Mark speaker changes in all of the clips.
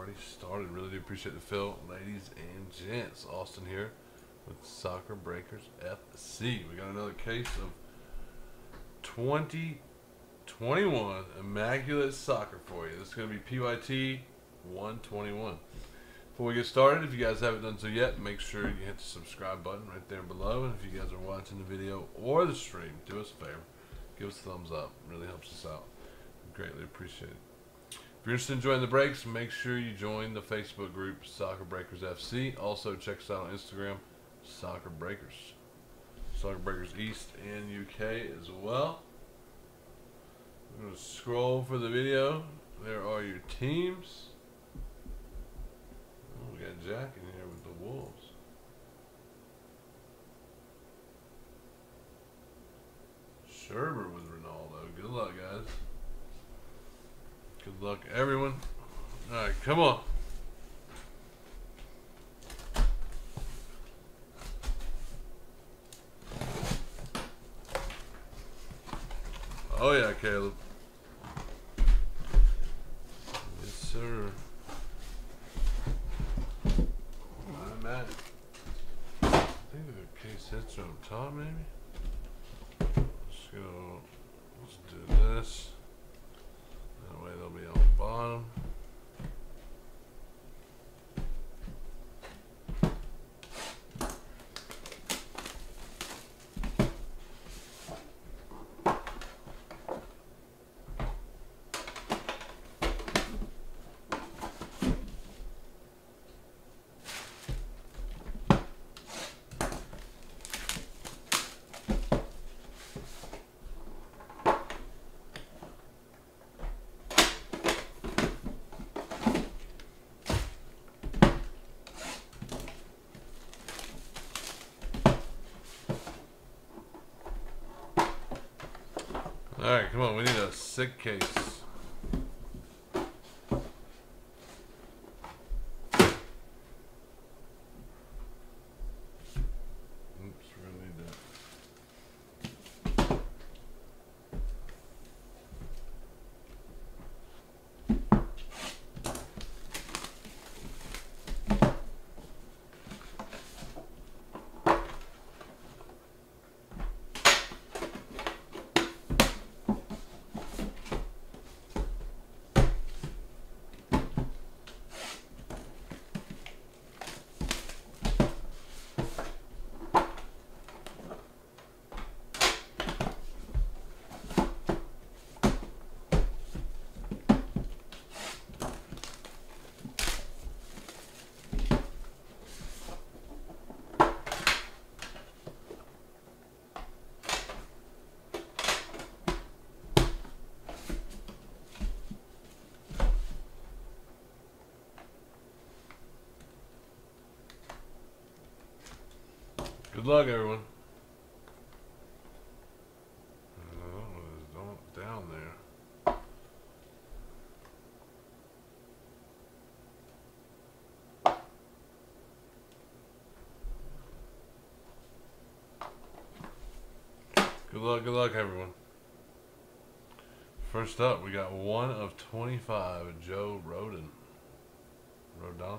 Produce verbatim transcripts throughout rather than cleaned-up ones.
Speaker 1: already started. Really do appreciate the fill, ladies and gents. Austin here with Soccer Breakers F C. We got another case of twenty twenty-one Immaculate Soccer for you. This is going to be P Y T one twenty-one. Before we get started, if you guys haven't done so yet, make sure you hit the subscribe button right there below. And if you guys are watching the video or the stream, do us a favor. Give us a thumbs up. It really helps us out. We greatly appreciate it. If you're interested in joining the breaks, make sure you join the Facebook group Soccer Breakers F C. Also, check us out on Instagram, Soccer Breakers. Soccer Breakers East and U K as well. We're going to scroll for the video. There are your teams. Oh, we got Jack in here with the Wolves. Sherber with Ronaldo. Good luck, guys. Good luck, everyone. All right, come on. Oh, yeah, Caleb. Yes, sir. I'm at it. I think the case hits are up top, maybe. Let's go. Let's do this. That way they'll be on the bottom. Alright, come on, we need a sick case. Oops, we're gonna need that. Good luck, everyone. Oh, it's down there. Good luck, good luck, everyone. First up, we got one of twenty-five, Joe Rodon. Rodon.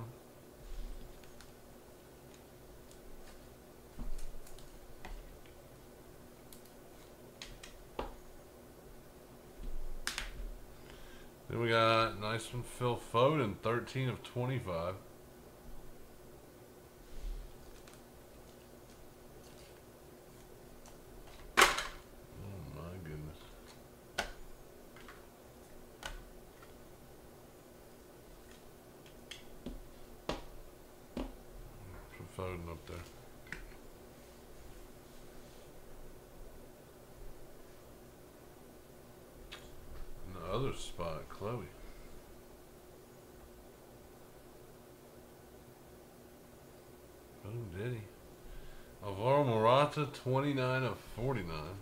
Speaker 1: Then we got nice one, Phil Foden, thirteen of twenty-five. Oh my goodness. Put Foden up there. Other spot, Chloe. Oh, did he? Alvaro Morata, twenty-nine of forty-nine.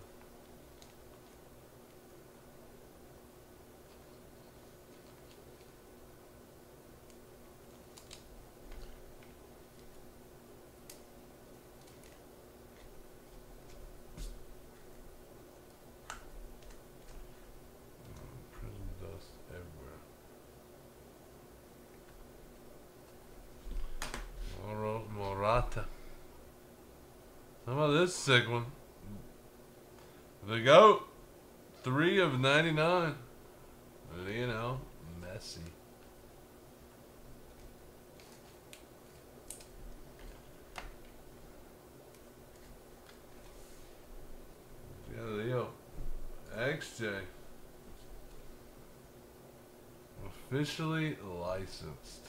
Speaker 1: How about this sick one? The GOAT. three of ninety-nine. Lionel Messi. Yeah, Leo. X J. Officially licensed.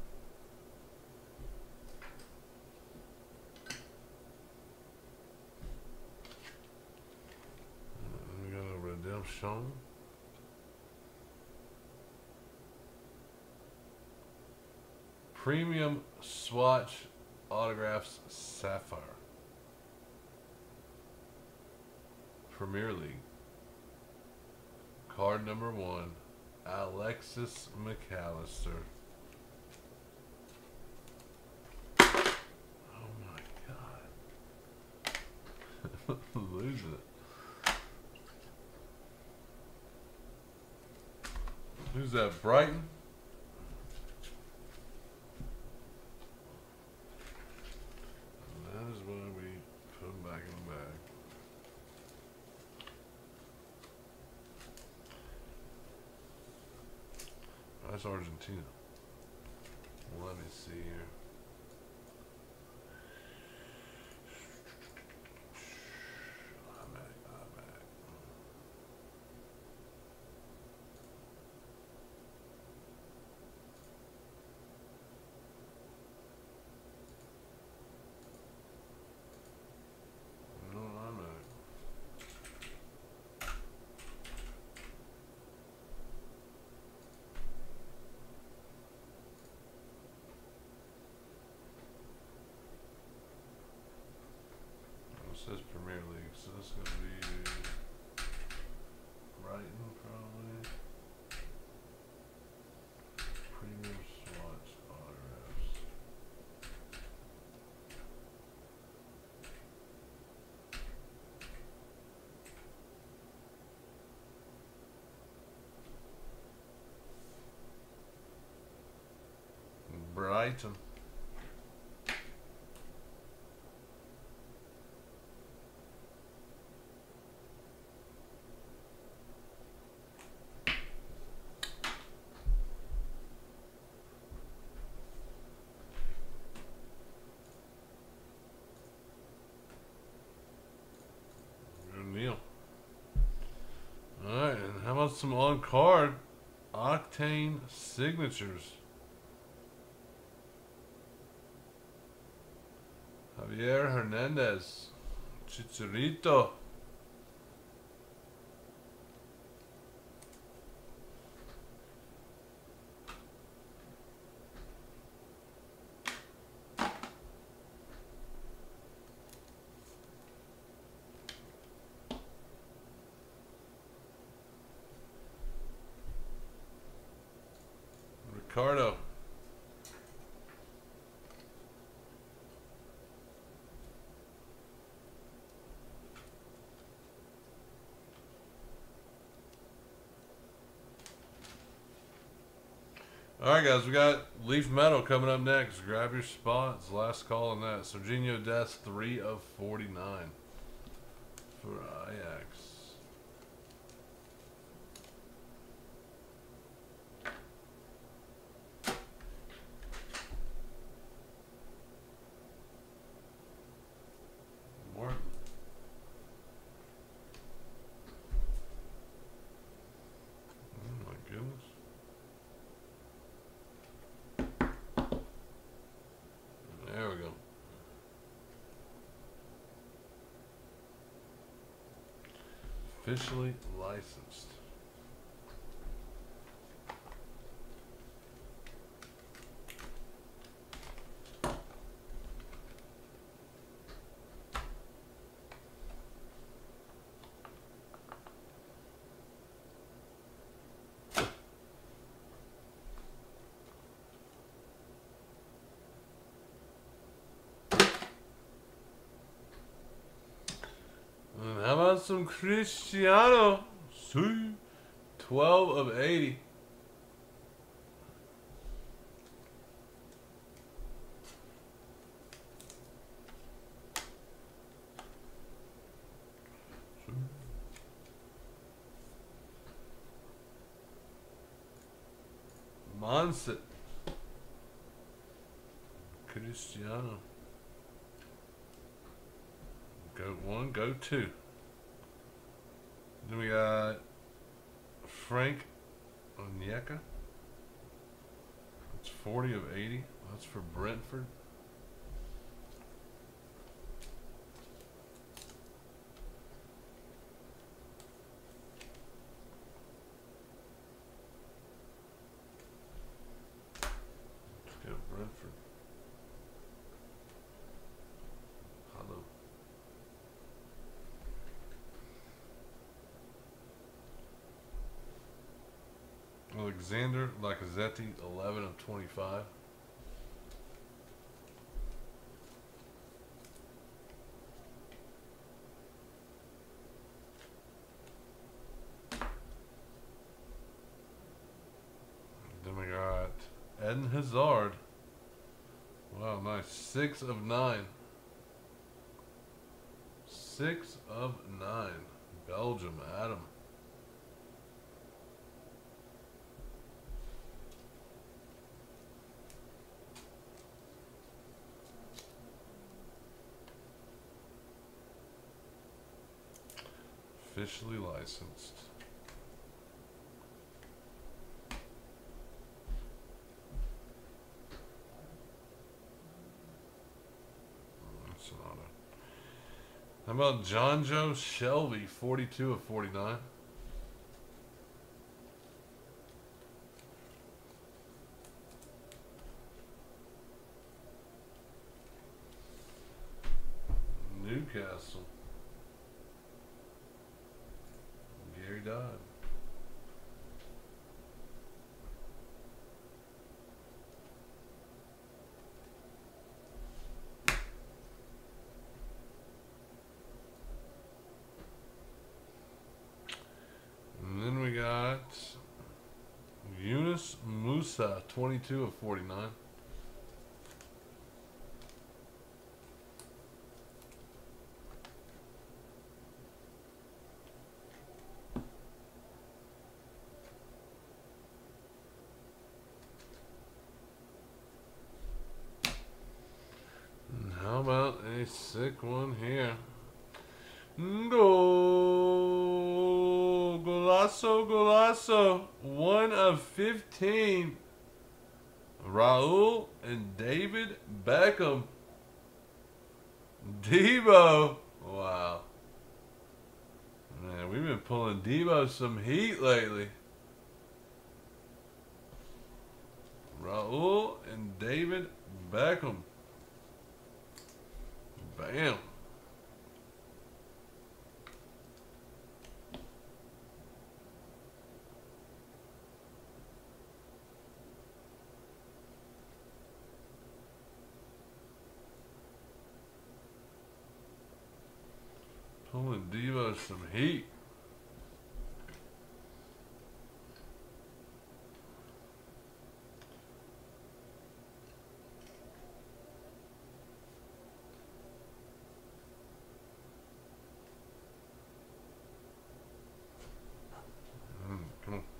Speaker 1: We got a redemption. Premium swatch autographs Sapphire. Premier League. Card number one. Alexis McAllister. Oh my God. Losing it. Who's that? Brighton? And that is why we put him back in the bag. That's Argentina. Let me see here. I'm back, I'm back. No, I'm back. It says Premier League, so this is going to be Brighton, probably. Premium swatch autographs. Brighton. Neil. Alright, and how about some on card Octane signatures? Javier Hernandez, Chicharito. Ricardo. Alright guys, we got Leaf Metal coming up next. Grab your spots. Last call on that. Serginho Dest, three of forty-nine for Ajax. Martin. Oh my goodness. There we go. Officially licensed. And how about some Cristiano? See, twelve of eighty. Sunset. Cristiano. Go one, go two. Then we got Frank Onyeka. It's forty of eighty. That's for Brentford. Let's go Brentford. Hello. Alexander Lacazette, eleven of twenty-five. Then we got Eden Hazard. Wow, nice. six of nine. six of nine. Belgium, Adam. Officially licensed. That's an auto. How about John Joe Shelby, forty-two of forty-nine? Newcastle. Gary Dodd. And then we got Yunus Musa, twenty-two of forty-nine. How about a sick one here? Goal! Golasso, Golasso. one of fifteen. Raul and David Beckham. Debo. Wow. Man, we've been pulling Debo some heat lately. Raul and David Beckham. Bam. Pulling Devo some heat. Come on.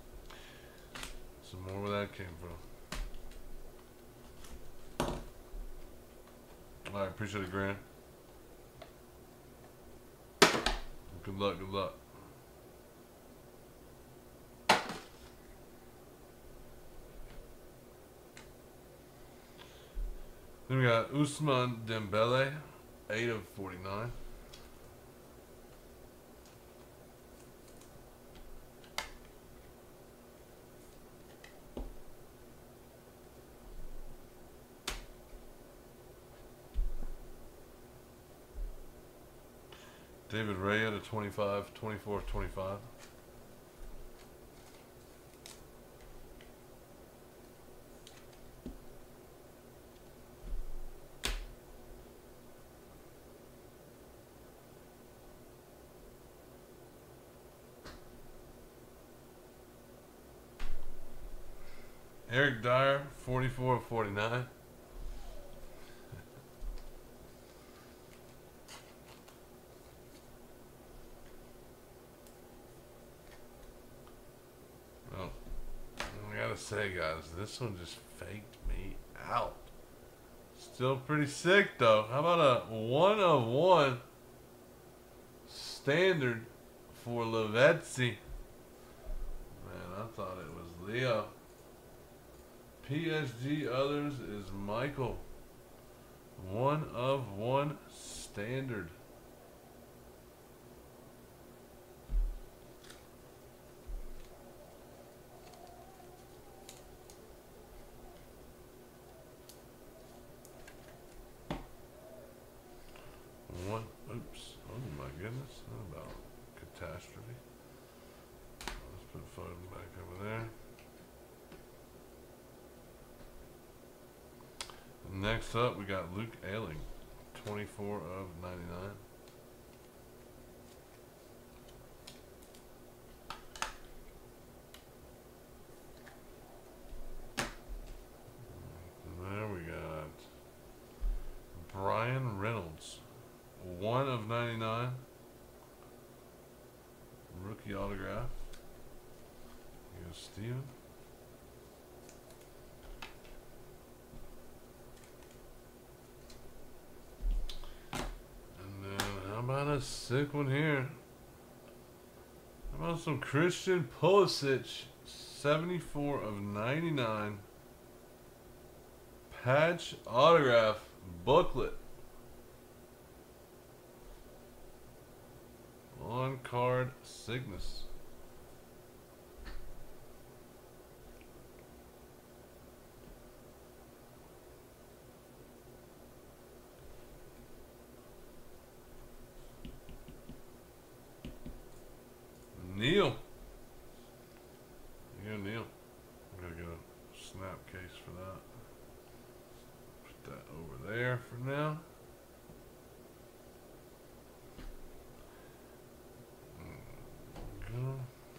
Speaker 1: Some more where that came from. Alright, appreciate it, Grant. Good luck, good luck. Then we got Ousmane Dembele, eight of forty-nine. David Raya to twenty-five, twenty-four of twenty-five. Eric Dyer, forty-four of forty-nine. say, guys, this one just faked me out. Still pretty sick, though. How about a one of one standard for Lavezzi? Man, I thought it was Leo. P S G others is Michael. One of one standard. One, oops, oh my goodness, how about catastrophe? Let's put Foden back over there. Next up, we got Luke Ayling, twenty-four of ninety-nine. There we got Brian Reynolds, one of ninety-nine. Rookie autograph. Here's Steven. How about a sick one here? How about some Christian Pulisic, seventy-four of ninety-nine. Patch autograph booklet. On card Cygnus. Neil. Yeah, Neil. I'm gonna get a snap case for that. Put that over there for now. Go.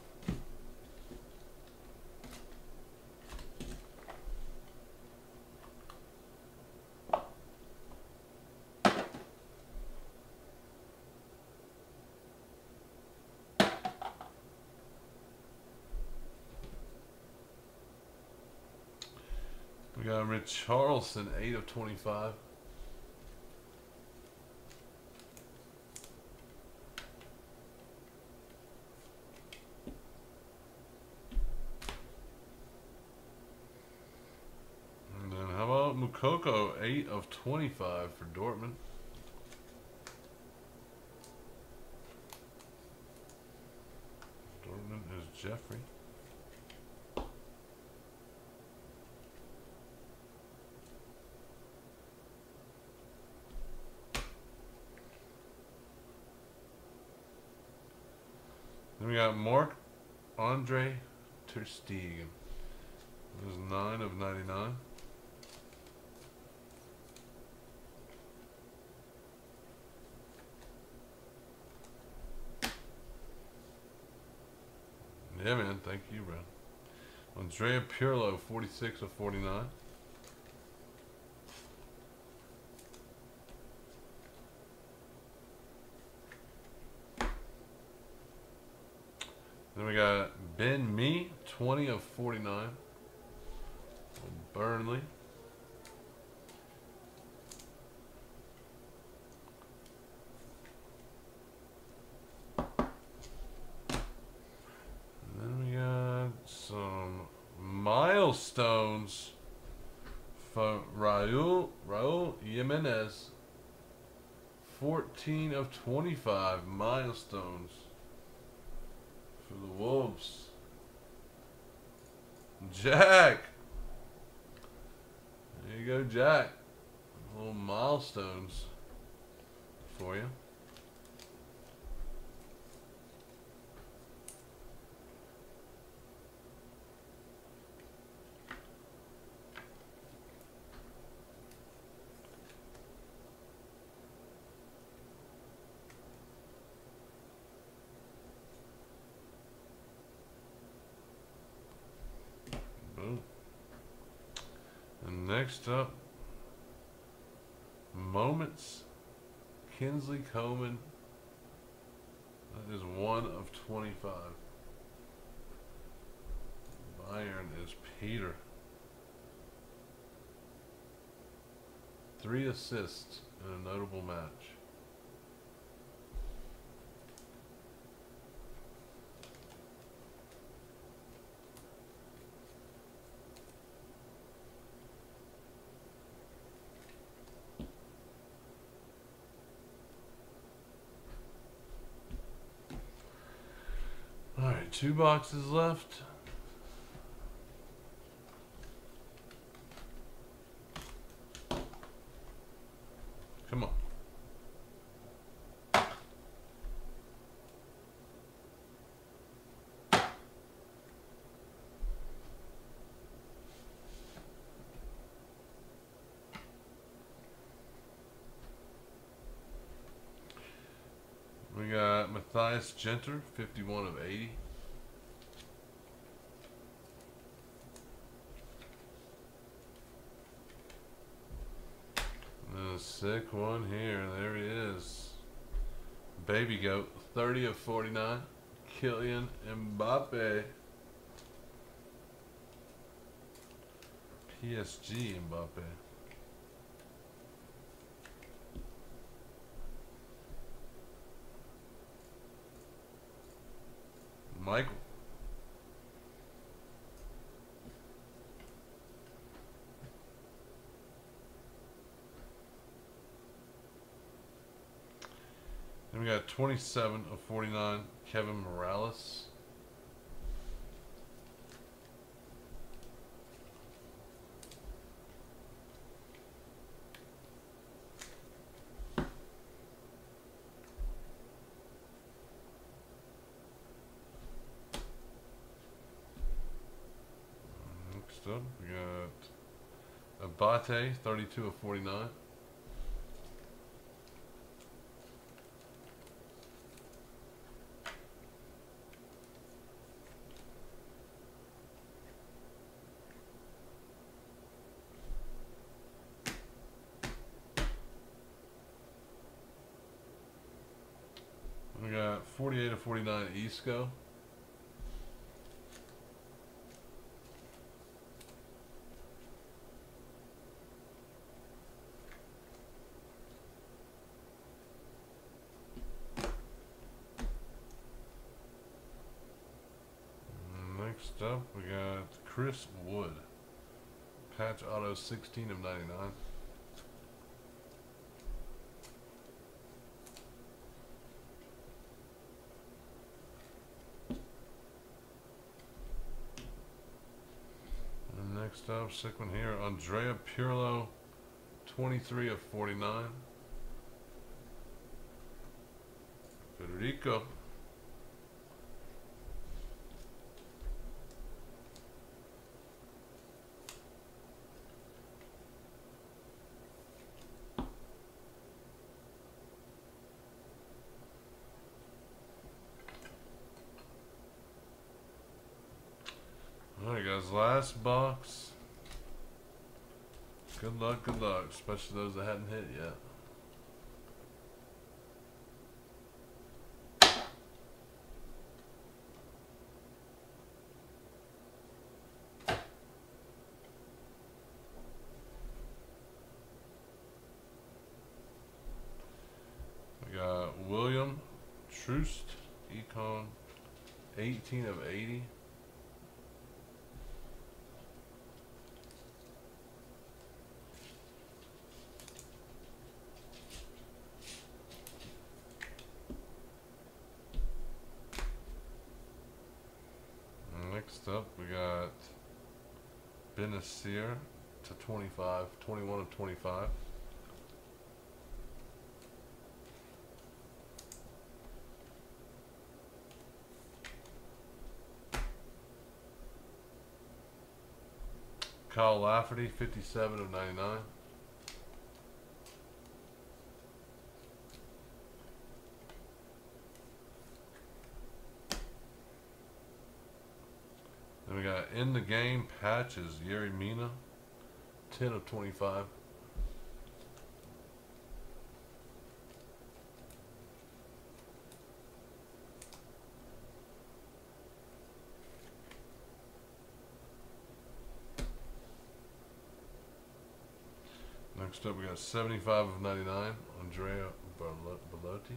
Speaker 1: We got Rich Charleston, eight of twenty-five. And then how about Mukoko, eight of twenty-five for Dortmund. Dortmund is Jeffrey. Then we got Mark Andre Ter Stegen. This is nine of ninety-nine. Yeah, man. Thank you, bro. Andrea Pirlo, forty-six of forty-nine. Then we got Ben Mee, twenty of forty-nine. Burnley. And then we got some milestones for Raul, Raul Jimenez. fourteen of twenty-five milestones. For the Wolves. Jack. There you go, Jack. Little milestones for you. And next up, Moments, Kinsley Coman. That is one of twenty-five. iron is Peter. Three assists in a notable match. All right, two boxes left. Come on. We got Matthias Genter, fifty-one of eighty. And a sick one here. There he is. Baby Goat, thirty of forty-nine. Kylian Mbappe. P S G Mbappe. Michael. Then we got twenty-seven of forty-nine, Kevin Morales. Next up, we got Abate, thirty-two of forty-nine. We got forty-eight of forty-nine Isco. Next up, we got Chris Wood. Patch auto sixteen of ninety-nine. And next up, sick one here, Andrea Pirlo, twenty-three of forty-nine. Federico. Alright guys, last box. Good luck, good luck, especially those that hadn't hit yet. We got William Troost, Econ, eighteen of eighty. Next up, we got Benacer to twenty-five, twenty-one of twenty-five. Kyle Lafferty, fifty-seven of ninety-nine. Then we got in the game patches, Yerry Mina, ten of twenty-five. Next up, we got seventy-five of ninety-nine, Andrea Bellotti.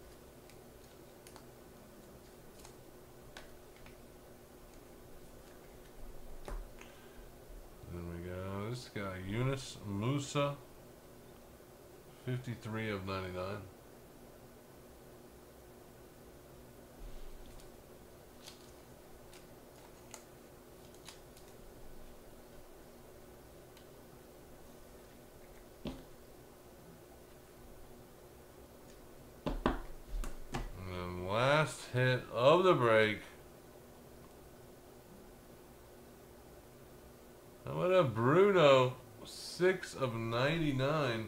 Speaker 1: Then we got this guy, Yunus Musa, fifty-three of ninety-nine. Last hit of the break. How about a Bruno? six of ninety-nine.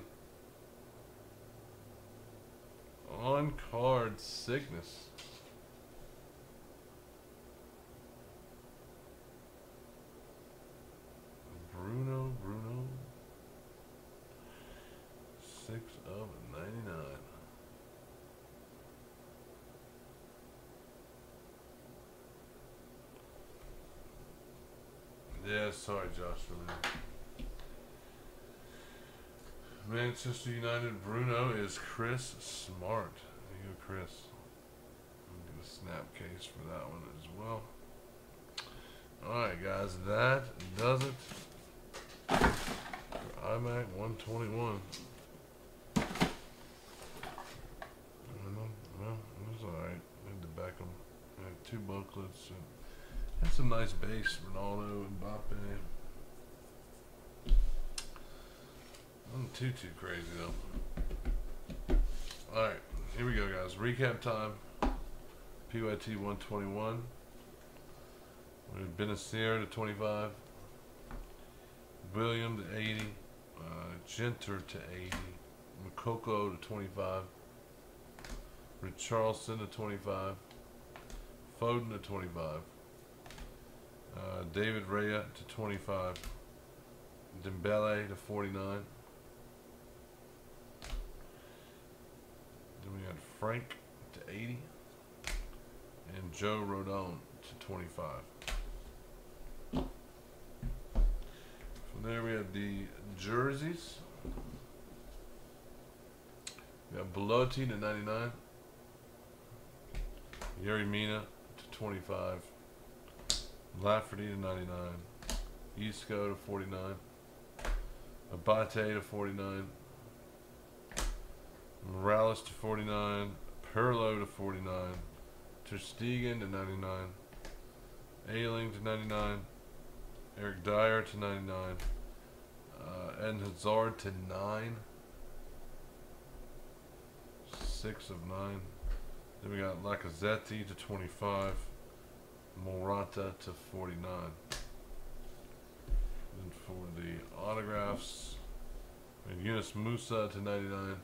Speaker 1: On card sickness. Bruno, Bruno. six of ninety-nine. Yeah, sorry, Josh, for that. Manchester United Bruno is Chris Smart. There you go, Chris. I'm going to get a snap case for that one as well. Alright, guys, that does it for iMac one twenty-one. Well, it was alright. I had to back them. I had two booklets. And had some nice base, Ronaldo and Mbappe. Nothing too, too crazy though. Alright, here we go, guys. Recap time. P Y T one twenty-one. We have Benacer to twenty-five. William to eighty. Uh, Genter to eighty. Makoko to twenty-five. Richarlison to twenty-five. Foden to twenty-five. Uh, David Raya to twenty-five. Dembele to forty-nine. Then we got Frank to eighty. And Joe Rodon to twenty-five. From there we have the jerseys. We got Bellotti to ninety-nine. Yerry Mina to twenty-five. Lafferty to ninety-nine. Isco to forty-nine. Abate to forty-nine. Morales to forty-nine. Perlo to forty-nine. Ter Stegen to ninety-nine. Ayling to ninety-nine. Eric Dyer to ninety-nine. Uh, Eden Hazard to nine. six of nine. Then we got Lacazette to twenty-five. Morata to forty-nine. Then for the autographs, we have Yunus Musa to ninety-nine.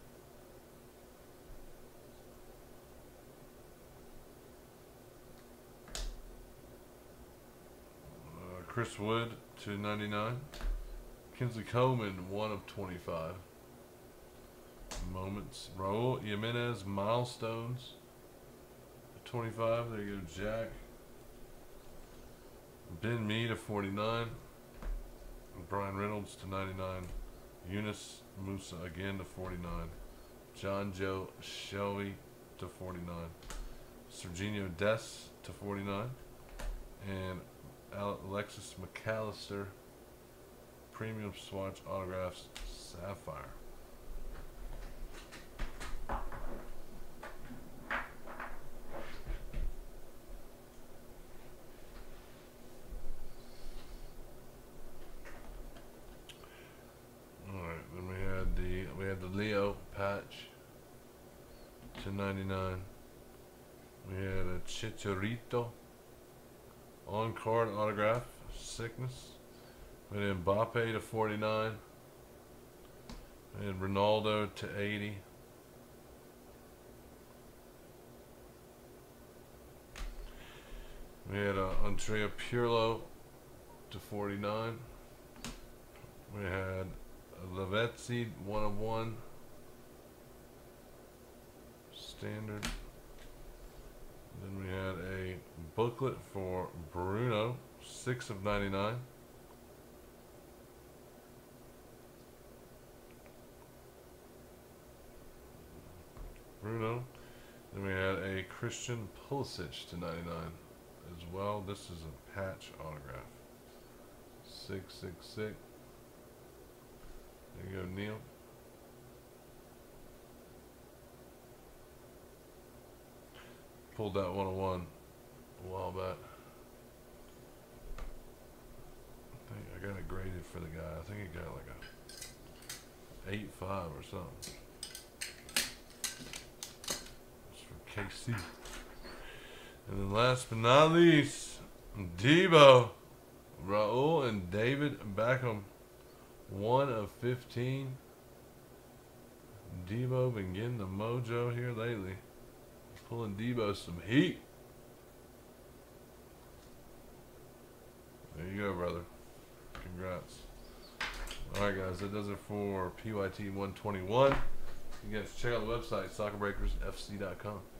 Speaker 1: Uh, Chris Wood to ninety-nine. Kingsley Coleman, one of twenty-five. Moments. Raul Jimenez, milestones. twenty-five. There you go, Jack. Ben Mee to forty-nine. Brian Reynolds to ninety-nine. Yunus Musa again to forty-nine. John Joe Shelby to forty-nine. Serginho Dest to forty-nine. And Alexis McAllister, premium swatch autographs, Sapphire. Leo patch to ninety-nine. We had a Chicharito on card autograph, sickness. We had Mbappe to forty-nine. We had Ronaldo to eighty. We had uh, Andrea Pirlo to forty-nine. We had Lavezzi, one of one. Standard. Then we had a booklet for Bruno, six of ninety-nine. Christian Pulisic to ninety-nine as well. This is a patch autograph. six six six. There you go, Neil. Pulled that one oh one a while back. I think I got it graded for the guy. I think he got like a eight five or something. It's for K C. And then last but not least, Debo, Raul, and David Beckham. one of fifteen. Debo been getting the mojo here lately. Pulling Debo some heat. There you go, brother. Congrats. Alright, guys, that does it for P Y T one twenty-one. You guys check out the website, soccer breakers f c dot com.